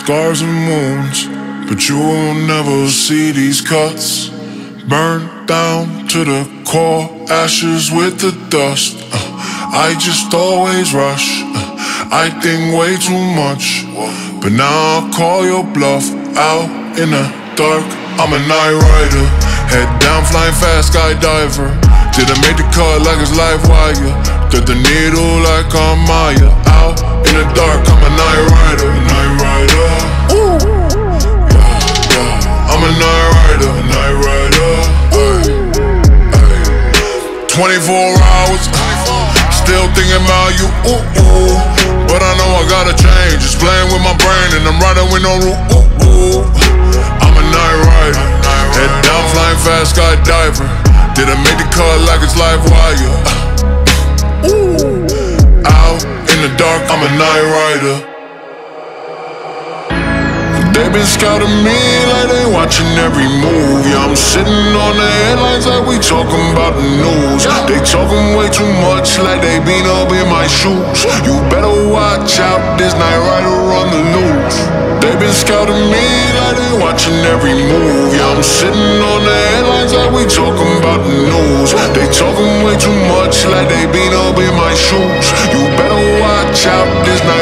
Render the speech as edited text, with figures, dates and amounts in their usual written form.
scars and wounds, but you will never see these cuts. Burned down to the core, ashes with the dust. I just always rush, I think way too much. But now I'll call your bluff out in the dark. I'm a night rider, head down flying fast skydiver. Didn't make the cut like it's live wire. Thread the needle like I'm Maya. Out in the dark, I'm a night rider, night rider. Ooh. Yeah, yeah. I'm a night rider, night rider. Ay, ay. 24 hours, still thinking about you. Ooh, ooh. But I know I gotta change. Just playing with my brain and I'm riding with no rule. Ooh, ooh. I'm a night rider, head down flying fast skydiver. Didn't make the cut like it's live wire. Ooh. Out in the dark, I'm a night rider. They been scouting me like they watching every move. Yeah, I'm sitting on the headlines like we talking about the news. They talking way too much like they been up in my shoes. You better watch out, this night rider on the loose. They been scouting me like they watching every move. Yeah, I'm sitting on the headlines like we talking about the news. They talking way too much like they been up in my shoes. You better watch out, this night